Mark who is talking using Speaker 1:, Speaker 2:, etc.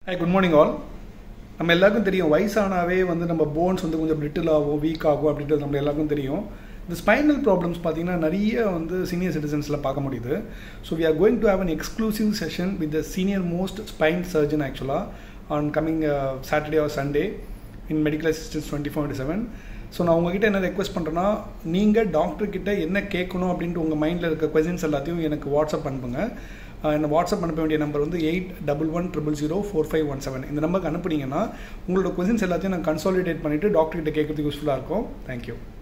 Speaker 1: Hi, good morning all. நம்ம எல்லாருக்கும் தெரியும் வயசானாவே வந்து நம்ம போன்ஸ் வந்து கொஞ்சம் brittle ஆகும் வீக் ஆகும் அப்படின்றது நம்ம எல்லாருக்கும் தெரியும். இந்த ஸ்பைனல் ப்ராப்ளம்ஸ் பார்த்தீங்கன்னா நிறைய வந்து சீனியர் சிட்டிசன்ஸில் பார்க்க முடியுது. So we are going to have an exclusive session with the senior most spine surgeon actually on coming Saturday or Sunday in Medical Assistance 24/7. So நான் உங்ககிட்ட என்ன ரெக்வெஸ்ட் பண்ணுறேன்னா, நீங்கள் டாக்டர்கிட்ட என்ன கேட்கணும் அப்படின்ட்டு உங்கள் மைண்டில் இருக்க கொஸ்டின்ஸ் எல்லாத்தையும் எனக்கு வாட்ஸ்அப் அனுப்புங்க. என்ன வாட்ஸ்அப் அனுப்ப வேண்டிய நம்பர் வந்து 8111004517. இந்த நம்பருக்கு அனுப்புனீங்கன்னா உங்களோட கொஸ்டின்ஸ் எல்லாத்தையும் நான் கன்சாலிடேட் பண்ணிவிட்டு டாக்டர்கிட்ட கேட்குறதுக்கு யூஸ்ஃபுல்லாக இருக்கும். தேங்க்யூ.